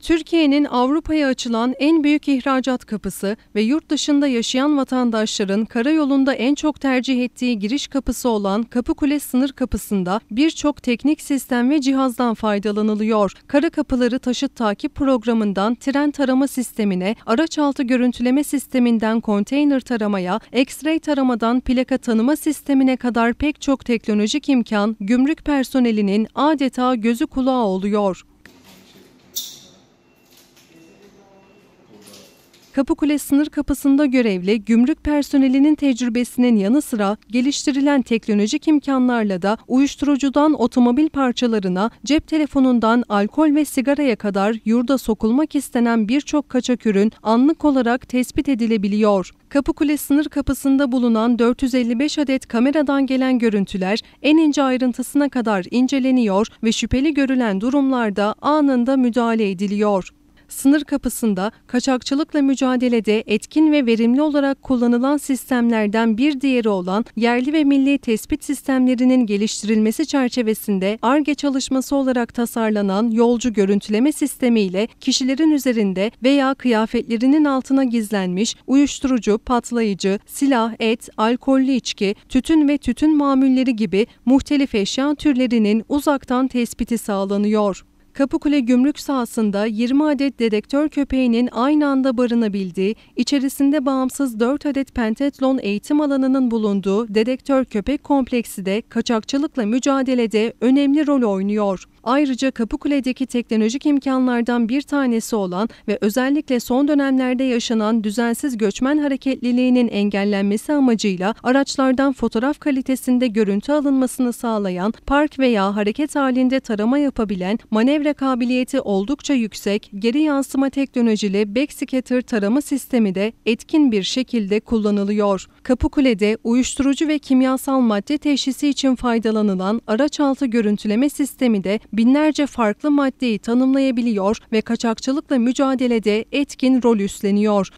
Türkiye'nin Avrupa'ya açılan en büyük ihracat kapısı ve yurt dışında yaşayan vatandaşların karayolunda en çok tercih ettiği giriş kapısı olan Kapıkule sınır kapısında birçok teknik sistem ve cihazdan faydalanılıyor. Kara kapıları taşıt takip programından tren tarama sistemine, araç altı görüntüleme sisteminden konteyner taramaya, X-ray taramadan plaka tanıma sistemine kadar pek çok teknolojik imkan gümrük personelinin adeta gözü kulağı oluyor. Kapıkule sınır kapısında görevli gümrük personelinin tecrübesinin yanı sıra geliştirilen teknolojik imkanlarla da uyuşturucudan otomobil parçalarına, cep telefonundan alkol ve sigaraya kadar yurda sokulmak istenen birçok kaçak ürün anlık olarak tespit edilebiliyor. Kapıkule sınır kapısında bulunan 455 adet kameradan gelen görüntüler en ince ayrıntısına kadar inceleniyor ve şüpheli görülen durumlarda anında müdahale ediliyor. Sınır kapısında kaçakçılıkla mücadelede etkin ve verimli olarak kullanılan sistemlerden bir diğeri olan yerli ve milli tespit sistemlerinin geliştirilmesi çerçevesinde Ar-Ge çalışması olarak tasarlanan yolcu görüntüleme sistemi ile kişilerin üzerinde veya kıyafetlerinin altına gizlenmiş uyuşturucu, patlayıcı, silah, et, alkollü içki, tütün ve tütün mamulleri gibi muhtelif eşya türlerinin uzaktan tespiti sağlanıyor. Kapıkule gümrük sahasında 20 adet dedektör köpeğinin aynı anda barınabildiği, içerisinde bağımsız 4 adet pentatlon eğitim alanının bulunduğu dedektör köpek kompleksi de kaçakçılıkla mücadelede önemli rol oynuyor. Ayrıca Kapıkule'deki teknolojik imkanlardan bir tanesi olan ve özellikle son dönemlerde yaşanan düzensiz göçmen hareketliliğinin engellenmesi amacıyla araçlardan fotoğraf kalitesinde görüntü alınmasını sağlayan, park veya hareket halinde tarama yapabilen, manevra kabiliyeti oldukça yüksek, geri yansıma teknolojili backscatter tarama sistemi de etkin bir şekilde kullanılıyor. Kapıkule'de uyuşturucu ve kimyasal madde teşhisi için faydalanılan araç altı görüntüleme sistemi de binlerce farklı maddeyi tanımlayabiliyor ve kaçakçılıkla mücadelede etkin rol üstleniyor.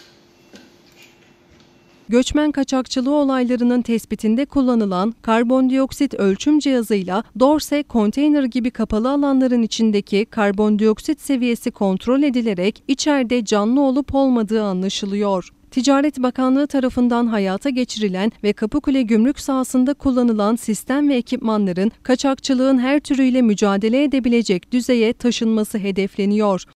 Göçmen kaçakçılığı olaylarının tespitinde kullanılan karbondioksit ölçüm cihazıyla dorse, konteyner gibi kapalı alanların içindeki karbondioksit seviyesi kontrol edilerek içeride canlı olup olmadığı anlaşılıyor. Ticaret Bakanlığı tarafından hayata geçirilen ve Kapıkule gümrük sahasında kullanılan sistem ve ekipmanların kaçakçılığın her türüyle mücadele edebilecek düzeye taşınması hedefleniyor.